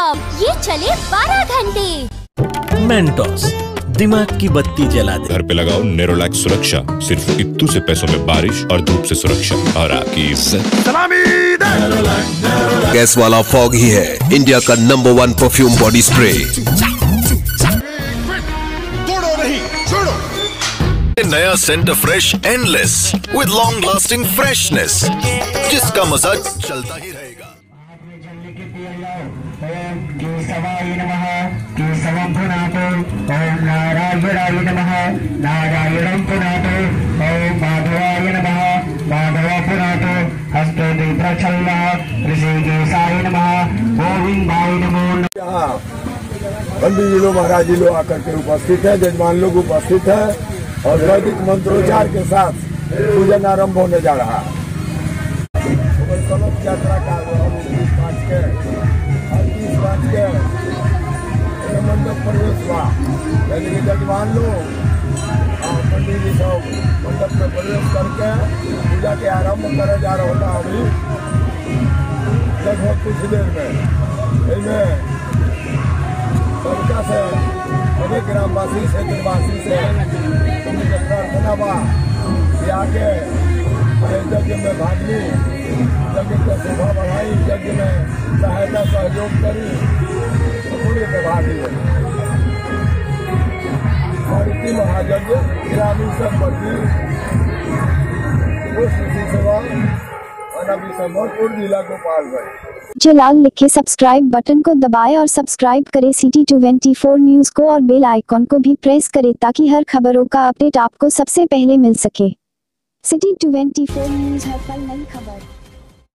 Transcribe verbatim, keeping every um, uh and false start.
Pump, ये चले बारह घंटे। मेंटोस, दिमाग की बत्ती जला दे। घर पे लगाओ नेरोलैक सुरक्षा, सिर्फ इतू से पैसों में बारिश और धूप से सुरक्षा और आपकी इज्जत। सलामी गैस वाला फॉग ही है इंडिया का number one perfume body spray. तोड़ो नहीं, छोड़ो। नया scent fresh endless with long lasting freshness, जिसका मजा चलता ही रहेगा। केशवाय नमः, केशवं पुनातो, ओम नारायणाय नमः, नारायणं पुनातो, ओम माधवाय नमः, माधव पुनातो, हस्तो प्रक्षालः, ऋषिकेशाय नमः, गोविंदाय नमो नमः। पंडित जी लोग, महाराज जी लोग आकर के उपस्थित है, जजमान लोग उपस्थित है और वैदिक मंत्रोच्चार के साथ पूजन आरंभ होने जा रहा है। यात्रा का मंडप प्रवेश हुआ, जजमान लोग पंडित जी सब मंडप में प्रवेश करके पूजा के आरंभ करे जा रहा होता। अभी लगभग कुछ देर में इनमें सबका से सभी ग्रामवासी क्षेत्रवासी से प्रार्थना बा कि आके यज्ञ में भाग ली, यज्ञ की शोभा बढ़ाई, यज्ञ में सहायता सहयोग करी, पूरे में भाग लिए। मारुति महायज्ञ ग्रामीण संपत्ति सेवा जिला गोपालगंज। जो लाल लिखे सब्सक्राइब बटन को दबाएं और सब्सक्राइब करें सिटी ट्वेंटी फोर न्यूज को और बेल आइकॉन को भी प्रेस करें ताकि हर खबरों का अपडेट आपको सबसे पहले मिल सके। सिटी ट्वेंटी फोर न्यूज, हर पल नई खबर।